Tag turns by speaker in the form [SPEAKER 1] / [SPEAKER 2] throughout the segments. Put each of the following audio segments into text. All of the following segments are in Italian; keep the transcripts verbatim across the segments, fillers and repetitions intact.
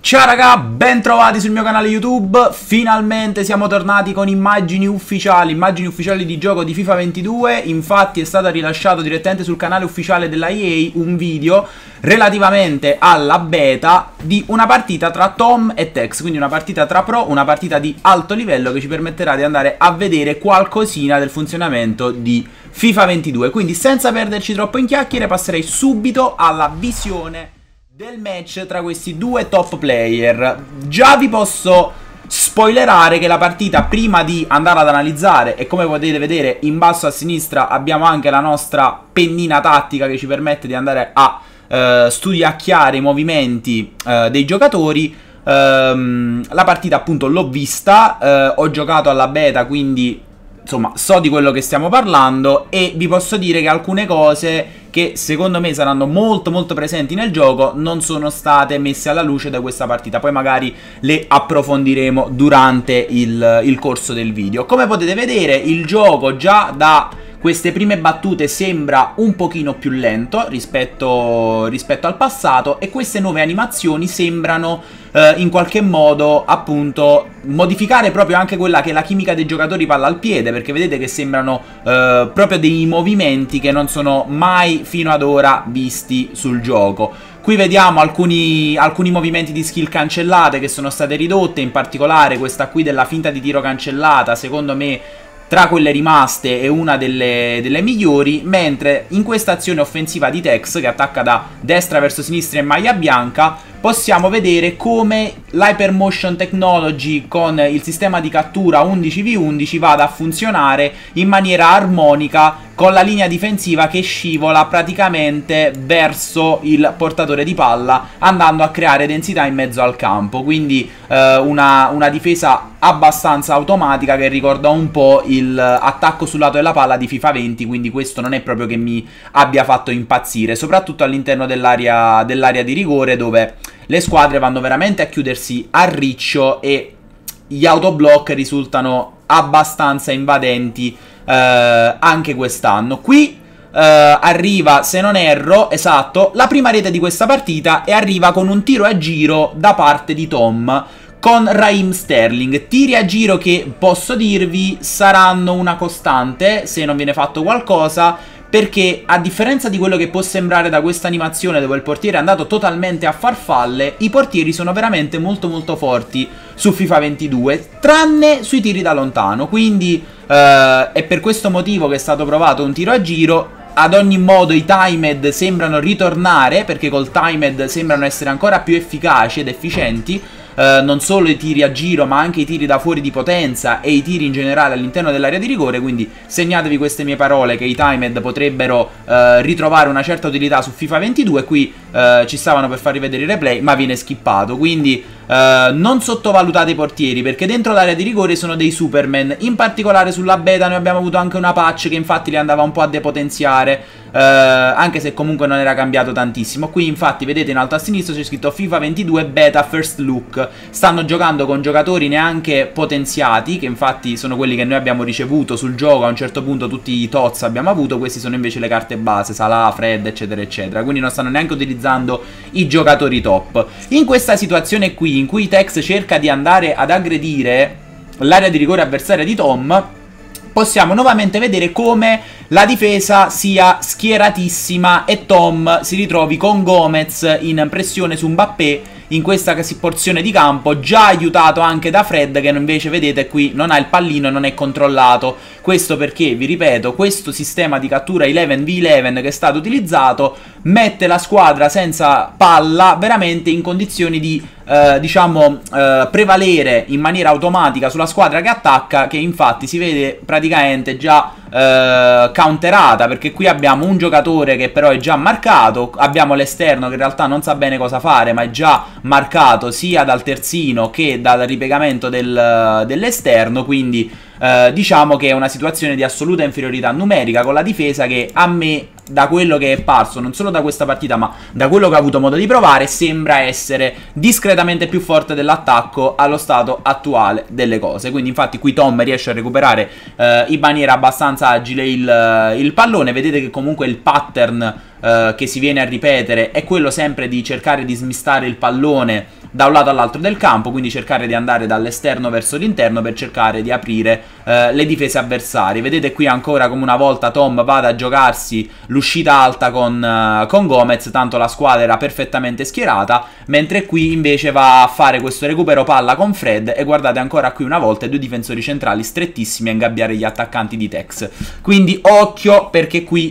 [SPEAKER 1] Ciao raga, ben trovati sul mio canale YouTube. Finalmente siamo tornati con immagini ufficiali, immagini ufficiali di gioco di FIFA ventidue. Infatti è stato rilasciato direttamente sul canale ufficiale della E A un video relativamente alla beta di una partita tra Tom e Tex, quindi una partita tra pro, una partita di alto livello che ci permetterà di andare a vedere qualcosina del funzionamento di FIFA ventidue. Quindi senza perderci troppo in chiacchiere passerei subito alla visione del match tra questi due top player. Già vi posso spoilerare che la partita, prima di andare ad analizzare, e come potete vedere in basso a sinistra abbiamo anche la nostra pennina tattica che ci permette di andare a eh, studiacchiare i movimenti eh, dei giocatori. Ehm, la partita appunto l'ho vista, eh, ho giocato alla beta, quindi insomma so di quello che stiamo parlando e vi posso dire che alcune cose che secondo me saranno molto molto presenti nel gioco non sono state messe alla luce da questa partita. Poi magari le approfondiremo durante il, il corso del video. Come potete vedere, il gioco già da queste prime battute sembra un pochino più lento rispetto, rispetto al passato, e queste nuove animazioni sembrano eh, in qualche modo appunto modificare proprio anche quella che è la chimica dei giocatori palla al piede, perché vedete che sembrano eh, proprio dei movimenti che non sono mai fino ad ora visti sul gioco. Qui vediamo alcuni, alcuni movimenti di skill cancellate che sono state ridotte, in particolare questa qui della finta di tiro cancellata, secondo me tra quelle rimaste è una delle, delle migliori, mentre in questa azione offensiva di Tex, che attacca da destra verso sinistra in maglia bianca, possiamo vedere come l'Hypermotion Technology con il sistema di cattura undici vu undici vada a funzionare in maniera armonica con la linea difensiva che scivola praticamente verso il portatore di palla, andando a creare densità in mezzo al campo. Quindi eh, una, una difesa abbastanza automatica che ricorda un po' il attacco sul lato della palla di FIFA venti, quindi questo non è proprio che mi abbia fatto impazzire, soprattutto all'interno dell'area dell'area di rigore, dove le squadre vanno veramente a chiudersi a riccio e gli autoblock risultano abbastanza invadenti eh, anche quest'anno. Qui eh, arriva, se non erro, esatto, la prima rete di questa partita, e arriva con un tiro a giro da parte di Tom con Raheem Sterling. Tiri a giro che posso dirvi saranno una costante se non viene fatto qualcosa, perché a differenza di quello che può sembrare da questa animazione dove il portiere è andato totalmente a farfalle, i portieri sono veramente molto molto forti su FIFA ventidue, tranne sui tiri da lontano. Quindi eh, è per questo motivo che è stato provato un tiro a giro. Ad ogni modo i timed sembrano ritornare, perché col timed sembrano essere ancora più efficaci ed efficienti. Uh, non solo i tiri a giro ma anche i tiri da fuori di potenza e i tiri in generale all'interno dell'area di rigore. Quindi segnatevi queste mie parole, che i timed potrebbero uh, ritrovare una certa utilità su FIFA ventidue. Qui uh, ci stavano per far rivedere i replay ma viene skippato, quindi uh, non sottovalutate i portieri, perché dentro l'area di rigore sono dei Superman. In particolare sulla beta noi abbiamo avuto anche una patch che infatti li andava un po' a depotenziare, uh, anche se comunque non era cambiato tantissimo. Qui infatti vedete in alto a sinistra c'è scritto FIFA ventidue beta first look. Stanno giocando con giocatori neanche potenziati, che infatti sono quelli che noi abbiamo ricevuto sul gioco. A un certo punto tutti i T O Z abbiamo avuto, questi sono invece le carte base, Salah, Fred eccetera eccetera, quindi non stanno neanche utilizzando i giocatori top. In questa situazione qui in cui Tex cerca di andare ad aggredire l'area di rigore avversaria di Tom, possiamo nuovamente vedere come la difesa sia schieratissima e Tom si ritrovi con Gomez in pressione su Mbappé in questa porzione di campo, già aiutato anche da Fred, che invece vedete qui non ha il pallino e non è controllato. Questo perché, vi ripeto, questo sistema di cattura undici vu undici che è stato utilizzato mette la squadra senza palla veramente in condizioni di eh, diciamo eh, prevalere in maniera automatica sulla squadra che attacca, che infatti si vede praticamente già eh, counterata, perché qui abbiamo un giocatore che però è già marcato, abbiamo l'esterno che in realtà non sa bene cosa fare ma è già marcato sia dal terzino che dal ripiegamento del, dell'esterno. Quindi eh, diciamo che è una situazione di assoluta inferiorità numerica, con la difesa che a me, da quello che è parso, non solo da questa partita ma da quello che ho avuto modo di provare, sembra essere discretamente più forte dell'attacco allo stato attuale delle cose. Quindi infatti qui Tom riesce a recuperare eh, in maniera abbastanza agile il, il pallone. Vedete che comunque il pattern eh, che si viene a ripetere è quello sempre di cercare di smistare il pallone da un lato all'altro del campo, quindi cercare di andare dall'esterno verso l'interno per cercare di aprire eh, le difese avversarie. Vedete qui ancora come una volta Tom va a giocarsi l'uscita alta con, uh, con Gomez, tanto la squadra era perfettamente schierata, mentre qui invece va a fare questo recupero palla con Fred, e guardate ancora qui una volta i due difensori centrali strettissimi a ingabbiare gli attaccanti di Tex. Quindi occhio, perché qui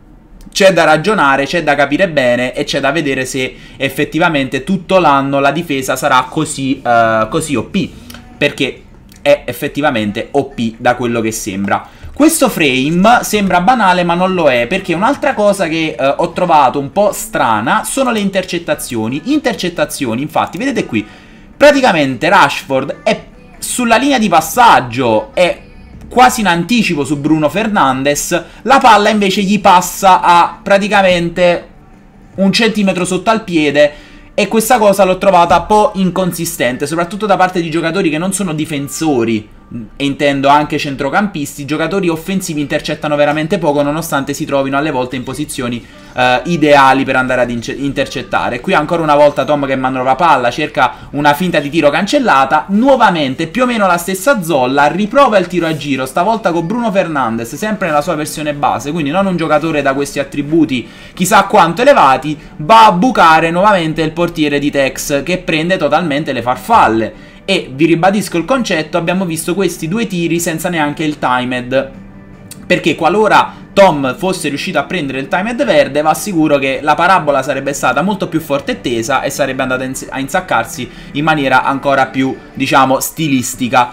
[SPEAKER 1] c'è da ragionare, c'è da capire bene e c'è da vedere se effettivamente tutto l'anno la difesa sarà così, uh, così O P, perché è effettivamente O P da quello che sembra. Questo frame sembra banale ma non lo è, perché un'altra cosa che uh, ho trovato un po' strana sono le intercettazioni. Intercettazioni, infatti, vedete qui, praticamente Rashford è sulla linea di passaggio, è quasi in anticipo su Bruno Fernandes, la palla invece gli passa a praticamente un centimetro sotto al piede, e questa cosa l'ho trovata un po' inconsistente, soprattutto da parte di giocatori che non sono difensori, e intendo anche centrocampisti. Giocatori offensivi intercettano veramente poco, nonostante si trovino alle volte in posizioni uh, ideali per andare ad intercettare. Qui ancora una volta Tom che manovra palla, cerca una finta di tiro cancellata, nuovamente più o meno la stessa zolla, riprova il tiro a giro, stavolta con Bruno Fernandes, sempre nella sua versione base, quindi non un giocatore da questi attributi chissà quanto elevati, va a bucare nuovamente il portiere di Tex, che prende totalmente le farfalle. E vi ribadisco il concetto, abbiamo visto questi due tiri senza neanche il timed, perché qualora Tom fosse riuscito a prendere il timed verde, va sicuro che la parabola sarebbe stata molto più forte e tesa e sarebbe andata a insaccarsi in maniera ancora più, diciamo, stilistica.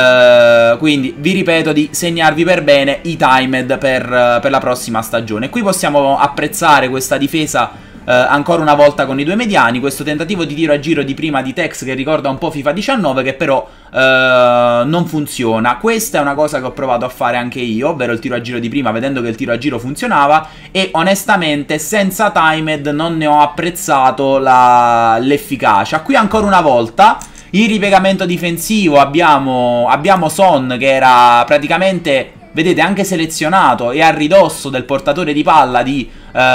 [SPEAKER 1] Uh, quindi vi ripeto di segnarvi per bene i timed per, uh, per la prossima stagione. Qui possiamo apprezzare questa difesa Uh, ancora una volta con i due mediani, questo tentativo di tiro a giro di prima di Tex che ricorda un po' FIFA diciannove, che però uh, non funziona. Questa è una cosa che ho provato a fare anche io, ovvero il tiro a giro di prima, vedendo che il tiro a giro funzionava, e onestamente senza timed non ne ho apprezzato l'efficacia. Qui ancora una volta il ripiegamento difensivo, abbiamo, abbiamo Son che era praticamente, vedete, anche selezionato e a ridosso del portatore di palla di,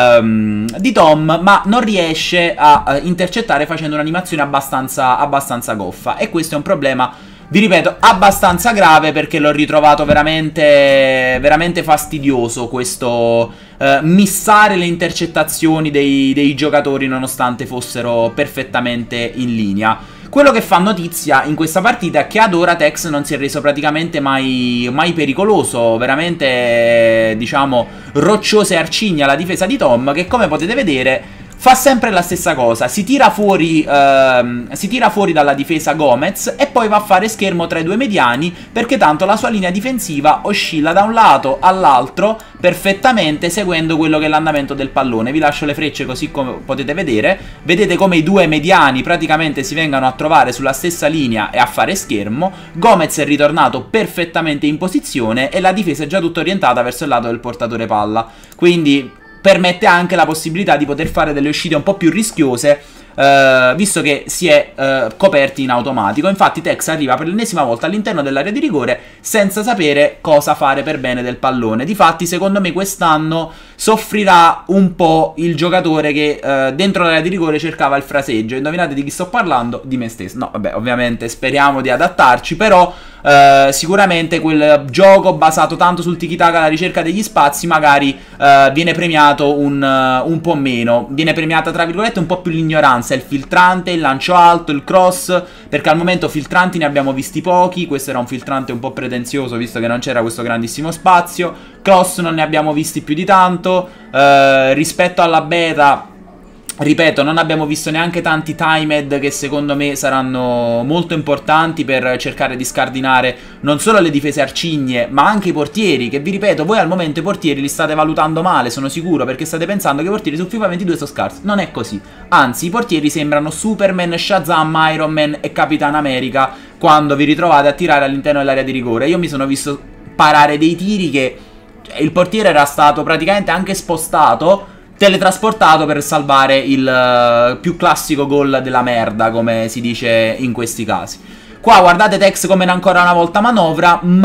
[SPEAKER 1] um, di Tom, ma non riesce a uh, intercettare facendo un'animazione abbastanza, abbastanza goffa. E questo è un problema, vi ripeto, abbastanza grave, perché l'ho ritrovato veramente, veramente fastidioso questo uh, missare le intercettazioni dei, dei giocatori nonostante fossero perfettamente in linea. Quello che fa notizia in questa partita è che ad ora Tex non si è reso praticamente mai, mai pericoloso, veramente, diciamo, rocciosa e arcigna la difesa di Tom, che come potete vedere fa sempre la stessa cosa, si tira fuori, ehm, si tira fuori dalla difesa Gomez e poi va a fare schermo tra i due mediani, perché tanto la sua linea difensiva oscilla da un lato all'altro perfettamente seguendo quello che è l'andamento del pallone. Vi lascio le frecce così come potete vedere, vedete come i due mediani praticamente si vengano a trovare sulla stessa linea e a fare schermo. Gomez è ritornato perfettamente in posizione e la difesa è già tutta orientata verso il lato del portatore palla, quindi permette anche la possibilità di poter fare delle uscite un po' più rischiose, eh, visto che si è eh, coperti in automatico. Infatti Tex arriva per l'ennesima volta all'interno dell'area di rigore senza sapere cosa fare per bene del pallone. Difatti secondo me quest'anno soffrirà un po' il giocatore che eh, dentro l'area di rigore cercava il fraseggio. Indovinate di chi sto parlando? Di me stesso. No, vabbè, ovviamente speriamo di adattarci, però Uh, sicuramente quel gioco basato tanto sul tiki-taka alla ricerca degli spazi magari uh, viene premiato un, uh, un po' meno, viene premiata tra virgolette un po' più l'ignoranza, il filtrante, il lancio alto, il cross, perché al momento filtranti ne abbiamo visti pochi. Questo era un filtrante un po' pretenzioso visto che non c'era questo grandissimo spazio. Cross non ne abbiamo visti più di tanto, uh, rispetto alla beta, ripeto, non abbiamo visto neanche tanti timed che secondo me saranno molto importanti per cercare di scardinare non solo le difese arcigne ma anche i portieri, che vi ripeto, voi al momento i portieri li state valutando male, sono sicuro, perché state pensando che i portieri su FIFA ventidue sono scarsi. Non è così, anzi i portieri sembrano Superman, Shazam, Iron Man e Capitan America quando vi ritrovate a tirare all'interno dell'area di rigore. Io mi sono visto parare dei tiri che il portiere era stato praticamente anche spostato, teletrasportato per salvare il uh, più classico gol della merda, come si dice in questi casi. Qua guardate Tex come ancora una volta manovra, ma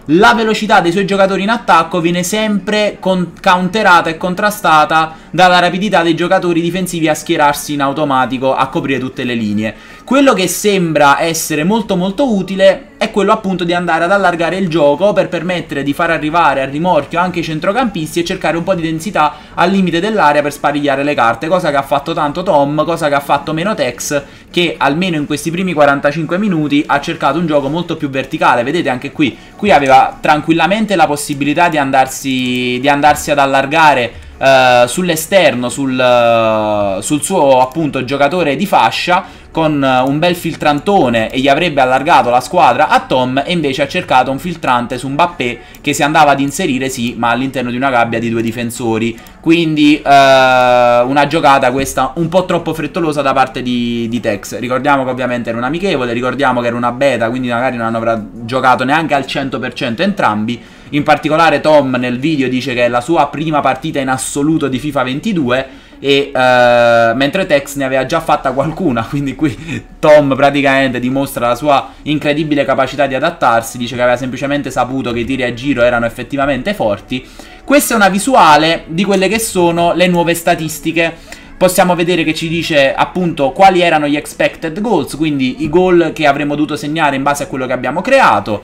[SPEAKER 1] la velocità dei suoi giocatori in attacco viene sempre counterata e contrastata dalla rapidità dei giocatori difensivi a schierarsi in automatico a coprire tutte le linee. Quello che sembra essere molto molto utile è quello appunto di andare ad allargare il gioco per permettere di far arrivare al rimorchio anche i centrocampisti e cercare un po' di densità al limite dell'area per sparigliare le carte, cosa che ha fatto tanto Tom, cosa che ha fatto meno Tex, che almeno in questi primi quarantacinque minuti ha cercato un gioco molto più verticale. Vedete anche qui, qui aveva tranquillamente la possibilità di andarsi, di andarsi ad allargare uh, sull'esterno, sul, uh, sul suo appunto giocatore di fascia, con un bel filtrantone, e gli avrebbe allargato la squadra a Tom, e invece ha cercato un filtrante su Mbappé che si andava ad inserire, sì, ma all'interno di una gabbia di due difensori. Quindi eh, una giocata questa un po' troppo frettolosa da parte di, di Tex. Ricordiamo che ovviamente era un amichevole, ricordiamo che era una beta, quindi magari non avrà giocato neanche al cento per cento entrambi. In particolare Tom nel video dice che è la sua prima partita in assoluto di FIFA ventidue, e uh, mentre Tex ne aveva già fatta qualcuna, quindi qui Tom praticamente dimostra la sua incredibile capacità di adattarsi. Dice che aveva semplicemente saputo che i tiri a giro erano effettivamente forti. Questa è una visuale di quelle che sono le nuove statistiche. Possiamo vedere che ci dice appunto quali erano gli expected goals, quindi i gol che avremmo dovuto segnare in base a quello che abbiamo creato.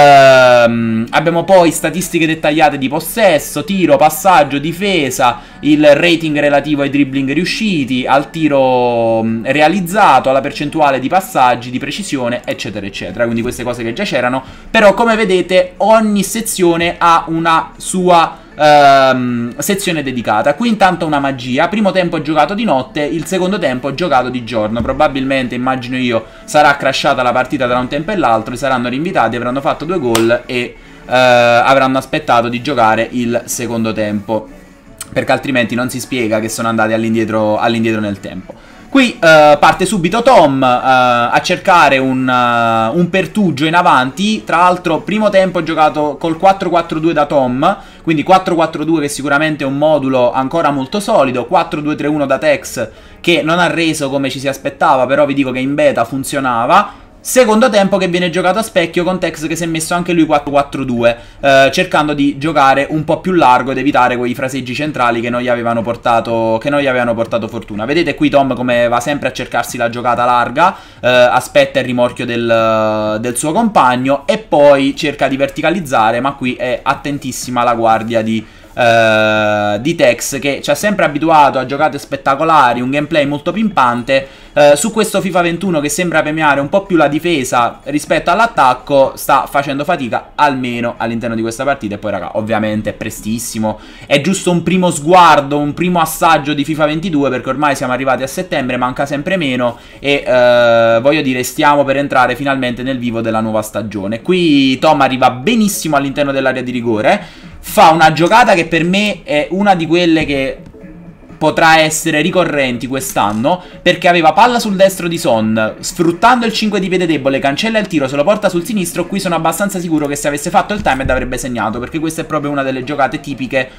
[SPEAKER 1] Ehm, abbiamo poi statistiche dettagliate di possesso, tiro, passaggio, difesa, il rating relativo ai dribbling riusciti, al tiro realizzato, alla percentuale di passaggi, di precisione, eccetera eccetera. Quindi queste cose che già c'erano, però come vedete ogni sezione ha una sua Uh, sezione dedicata. Qui intanto una magia: primo tempo ho giocato di notte, il secondo tempo ho giocato di giorno. Probabilmente, immagino io, sarà crashata la partita tra un tempo e l'altro, saranno rinvitati, avranno fatto due gol e uh, avranno aspettato di giocare il secondo tempo, perché altrimenti non si spiega che sono andati all'indietro all'indietro nel tempo. Qui uh, parte subito Tom uh, a cercare un, uh, un pertugio in avanti. Tra l'altro primo tempo ho giocato col quattro quattro due da Tom, quindi quattro quattro due che sicuramente è un modulo ancora molto solido. Quattro due tre uno da Tex, che non ha reso come ci si aspettava, però vi dico che in beta funzionava. Secondo tempo che viene giocato a specchio con Tex che si è messo anche lui quattro quattro due, eh, cercando di giocare un po' più largo ed evitare quei fraseggi centrali che non gli avevano portato, che non gli avevano portato fortuna. Vedete qui Tom come va sempre a cercarsi la giocata larga, eh, aspetta il rimorchio del, del suo compagno e poi cerca di verticalizzare, ma qui è attentissima la guardia di... Uh, di Tex, che ci ha sempre abituato a giocate spettacolari, un gameplay molto pimpante. Uh, su questo FIFA ventuno, che sembra premiare un po' più la difesa rispetto all'attacco, sta facendo fatica almeno all'interno di questa partita. E poi raga, ovviamente è prestissimo, è giusto un primo sguardo, un primo assaggio di FIFA ventidue, perché ormai siamo arrivati a settembre, manca sempre meno e uh, voglio dire, stiamo per entrare finalmente nel vivo della nuova stagione. Qui Tom arriva benissimo all'interno dell'area di rigore, fa una giocata che per me è una di quelle che potrà essere ricorrenti quest'anno, perché aveva palla sul destro di Son, sfruttando il cinque di piede debole, cancella il tiro, se lo porta sul sinistro. Qui sono abbastanza sicuro che se avesse fatto il timed avrebbe segnato, perché questa è proprio una delle giocate tipiche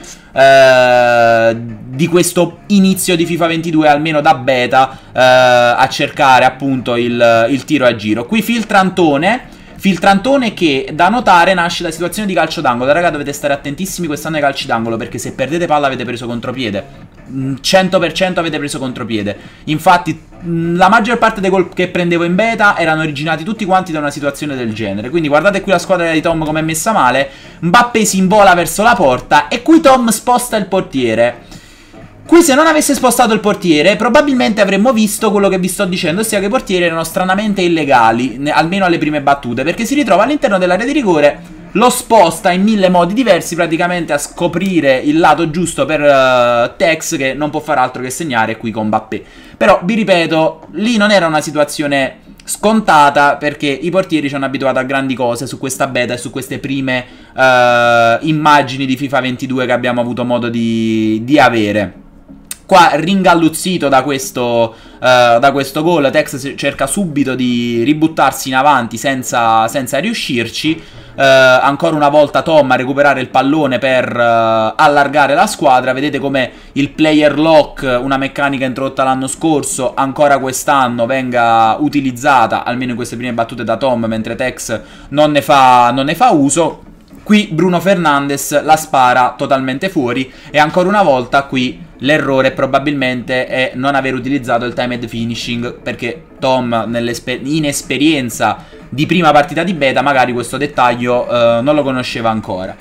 [SPEAKER 1] eh, di questo inizio di FIFA ventidue, almeno da beta, eh, a cercare appunto il, il tiro a giro. Qui filtrantone Filtrantone che, da notare, nasce da situazione di calcio d'angolo. Raga, dovete stare attentissimi quest'anno ai calci d'angolo, perché se perdete palla avete preso contropiede. cento per cento avete preso contropiede. Infatti la maggior parte dei gol che prendevo in beta erano originati tutti quanti da una situazione del genere. Quindi guardate qui la squadra di Tom come è messa male. Mbappé si invola verso la porta e qui Tom sposta il portiere. Qui se non avesse spostato il portiere probabilmente avremmo visto quello che vi sto dicendo, ossia che i portieri erano stranamente illegali, almeno alle prime battute, perché si ritrova all'interno dell'area di rigore, lo sposta in mille modi diversi, praticamente a scoprire il lato giusto per uh, Tex, che non può fare altro che segnare qui con Mbappé. Però vi ripeto, lì non era una situazione scontata, perché i portieri ci hanno abituato a grandi cose su questa beta e su queste prime uh, immagini di FIFA ventidue che abbiamo avuto modo di, di avere. Qua ringalluzzito da questo, uh, da questo gol, Tex cerca subito di ributtarsi in avanti senza, senza riuscirci. Uh, ancora una volta Tom a recuperare il pallone per uh, allargare la squadra. Vedete come il player lock, una meccanica introdotta l'anno scorso, ancora quest'anno venga utilizzata, almeno in queste prime battute da Tom, mentre Tex non ne fa, non ne fa uso. Qui Bruno Fernandes la spara totalmente fuori e ancora una volta qui l'errore probabilmente è non aver utilizzato il timed finishing, perché Tom nell'inesperienza di prima partita di beta magari questo dettaglio uh, non lo conosceva ancora.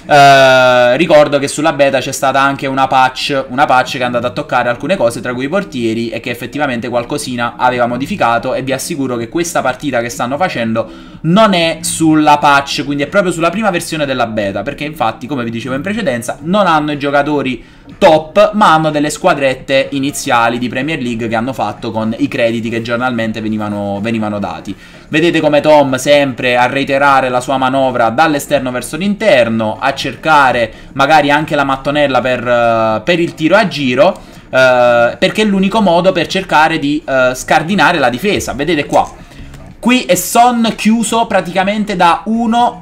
[SPEAKER 1] Uh, ricordo che sulla beta c'è stata anche una patch, una patch che è andata a toccare alcune cose tra cui i portieri e che effettivamente qualcosina aveva modificato, e vi assicuro che questa partita che stanno facendo non è sulla patch, quindi è proprio sulla prima versione della beta, perché infatti, come vi dicevo in precedenza, non hanno i giocatori top, ma hanno delle squadrette iniziali di Premier League che hanno fatto con i crediti che giornalmente venivano, venivano dati. Vedete come Tom sempre a reiterare la sua manovra dall'esterno verso l'interno, a cercare magari anche la mattonella per, uh, per il tiro a giro, uh, perché è l'unico modo per cercare di uh, scardinare la difesa. Vedete qua, qui è Son chiuso praticamente da uno,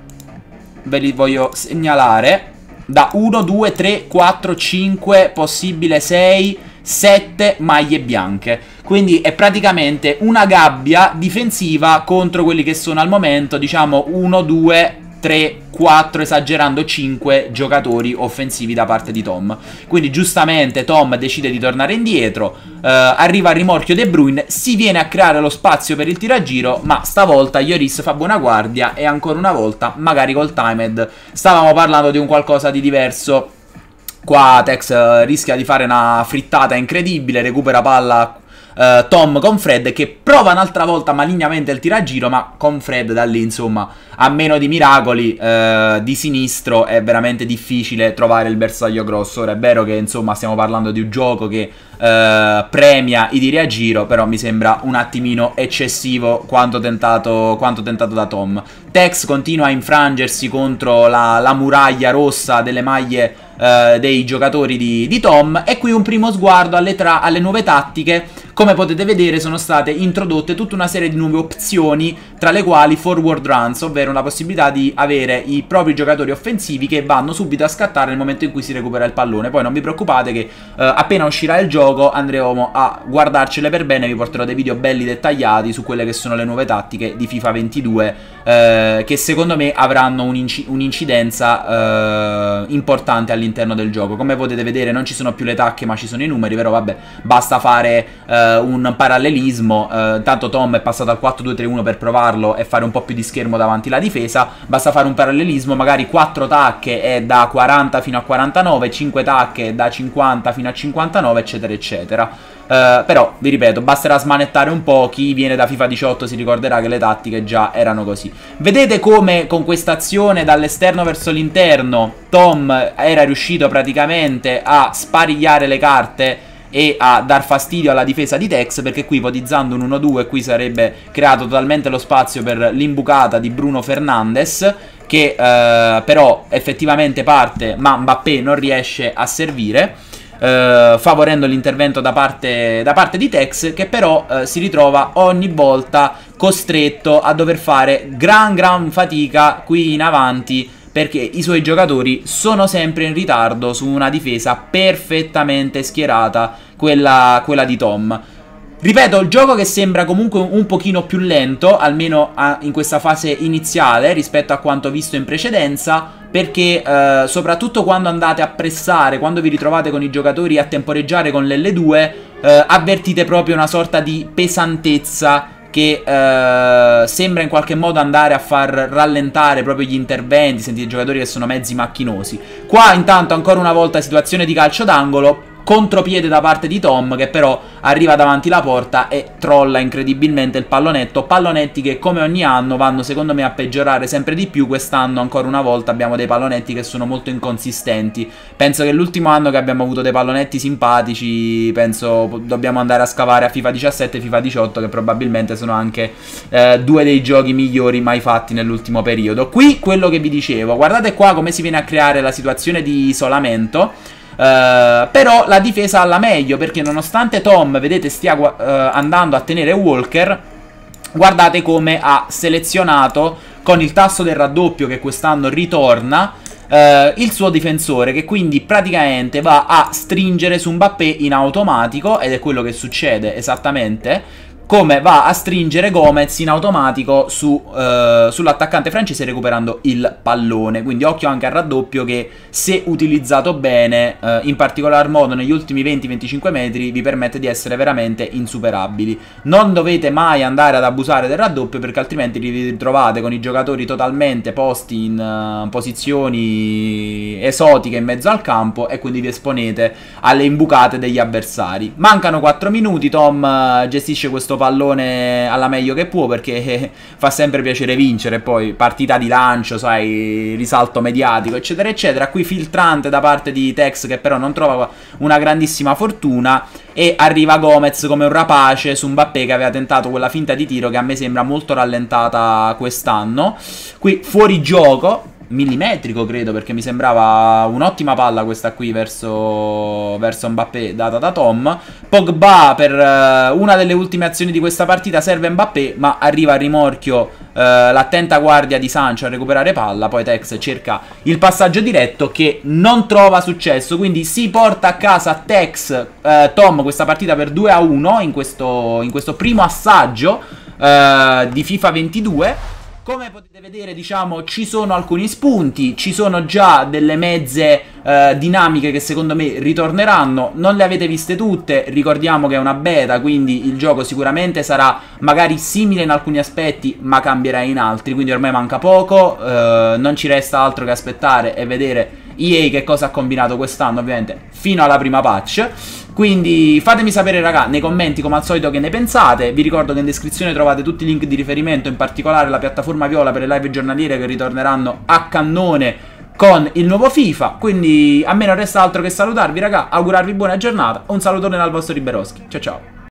[SPEAKER 1] ve li voglio segnalare, da uno, due, tre, quattro, cinque, possibile sei, sette maglie bianche. Quindi è praticamente una gabbia difensiva contro quelli che sono al momento, diciamo, uno, due, tre, quattro, esagerando cinque giocatori offensivi da parte di Tom. Quindi giustamente Tom decide di tornare indietro, eh, arriva al rimorchio De Bruyne, si viene a creare lo spazio per il tiro a giro, ma stavolta Lloris fa buona guardia e ancora una volta, magari col timed, stavamo parlando di un qualcosa di diverso. Qua Tex uh, rischia di fare una frittata incredibile, recupera palla uh, Tom con Fred, che prova un'altra volta malignamente il tiraggiro, ma con Fred da lì, insomma, a meno di miracoli, uh, di sinistro è veramente difficile trovare il bersaglio grosso. Ora è vero che, insomma, stiamo parlando di un gioco che uh, premia i tiri a giro, però mi sembra un attimino eccessivo quanto tentato, quanto tentato da Tom. Tex continua a infrangersi contro la, la muraglia rossa delle maglie Uh, dei giocatori di, di Tom, e qui un primo sguardo alle, tra, alle nuove tattiche. Come potete vedere sono state introdotte tutta una serie di nuove opzioni, tra le quali forward runs, ovvero la possibilità di avere i propri giocatori offensivi che vanno subito a scattare nel momento in cui si recupera il pallone. Poi non vi preoccupate che uh, appena uscirà il gioco andremo a guardarcele per bene, vi porterò dei video belli dettagliati su quelle che sono le nuove tattiche di FIFA ventidue, uh, che secondo me avranno un'incidenza uh, importante all'interno all'interno del gioco. Come potete vedere non ci sono più le tacche ma ci sono i numeri, però vabbè, basta fare uh, un parallelismo. uh, Tanto Tom è passato al quattro due tre uno per provarlo e fare un po' più di schermo davanti alla difesa. Basta fare un parallelismo, magari quattro tacche è da quaranta fino a quarantanove, cinque tacche è da cinquanta fino a cinquantanove, eccetera eccetera. Uh, però vi ripeto, basterà smanettare un po'. Chi viene da FIFA diciotto si ricorderà che le tattiche già erano così. Vedete come con questa azione dall'esterno verso l'interno Tom era riuscito praticamente a sparigliare le carte e a dar fastidio alla difesa di Tex, perché qui ipotizzando un uno due qui sarebbe creato totalmente lo spazio per l'imbucata di Bruno Fernandes, che uh, però effettivamente parte ma Mbappé non riesce a servire, Uh, favorendo l'intervento da parte, da parte di Tex, che però uh, si ritrova ogni volta costretto a dover fare gran gran fatica qui in avanti, perché i suoi giocatori sono sempre in ritardo su una difesa perfettamente schierata, quella, quella di Tom. Ripeto, il gioco che sembra comunque un pochino più lento, almeno a, in questa fase iniziale, rispetto a quanto visto in precedenza, perché eh, soprattutto quando andate a pressare, quando vi ritrovate con i giocatori a temporeggiare con l'L due, eh, avvertite proprio una sorta di pesantezza che eh, sembra in qualche modo andare a far rallentare proprio gli interventi. Sentite i giocatori che sono mezzi macchinosi. Qua intanto ancora una volta situazione di calcio d'angolo, contropiede da parte di Tom, che però arriva davanti la porta e trolla incredibilmente il pallonetto. Pallonetti che come ogni anno vanno secondo me a peggiorare sempre di più. Quest'anno ancora una volta abbiamo dei pallonetti che sono molto inconsistenti. Penso che l'ultimo anno che abbiamo avuto dei pallonetti simpatici, penso dobbiamo andare a scavare a FIFA diciassette e FIFA diciotto, che probabilmente sono anche eh, due dei giochi migliori mai fatti nell'ultimo periodo. Qui quello che vi dicevo, guardate qua come si viene a creare la situazione di isolamento. Uh, però la difesa alla meglio, perché nonostante Tom, vedete, stia uh, andando a tenere Walker, guardate come ha selezionato con il tasto del raddoppio che quest'anno ritorna uh, il suo difensore, che quindi praticamente va a stringere su Mbappé in automatico, ed è quello che succede esattamente. come va a stringere Gomez in automatico su, uh, sull'attaccante francese recuperando il pallone. Quindi occhio anche al raddoppio che, se utilizzato bene, uh, in particolar modo negli ultimi venti venticinque metri, vi permette di essere veramente insuperabili. Non dovete mai andare ad abusare del raddoppio, perché altrimenti vi ritrovate con i giocatori totalmente posti in uh, posizioni esotiche in mezzo al campo e quindi vi esponete alle imbucate degli avversari. Mancano quattro minuti, Tom uh, gestisce questo pallone alla meglio che può, perché eh, fa sempre piacere vincere. Poi partita di lancio, sai, risalto mediatico eccetera eccetera. Qui filtrante da parte di Tex, che però non trova una grandissima fortuna, e arriva Gomez come un rapace su Mbappé, che aveva tentato quella finta di tiro che a me sembra molto rallentata quest'anno. Qui fuori gioco millimetrico, credo, perché mi sembrava un'ottima palla questa qui verso, verso Mbappé data da Tom. Pogba, per uh, una delle ultime azioni di questa partita, serve Mbappé, ma arriva a rimorchio uh, l'attenta guardia di Sancho a recuperare palla. Poi Tex cerca il passaggio diretto che non trova successo, quindi si porta a casa Tex uh, Tom questa partita per due a uno in questo, in questo primo assaggio uh, di FIFA ventidue. Come potete vedere, diciamo, ci sono alcuni spunti, ci sono già delle mezze eh, dinamiche che secondo me ritorneranno. Non le avete viste tutte, ricordiamo che è una beta, quindi il gioco sicuramente sarà magari simile in alcuni aspetti, ma cambierà in altri, quindi ormai manca poco, eh, non ci resta altro che aspettare e vedere E A che cosa ha combinato quest'anno, ovviamente, fino alla prima patch. Quindi fatemi sapere, raga, nei commenti come al solito che ne pensate. Vi ricordo che in descrizione trovate tutti i link di riferimento, in particolare la piattaforma Viola per le live giornaliere che ritorneranno a cannone con il nuovo FIFA. Quindi a me non resta altro che salutarvi, raga, augurarvi buona giornata. Un salutone dal vostro Riberoschi. Ciao ciao.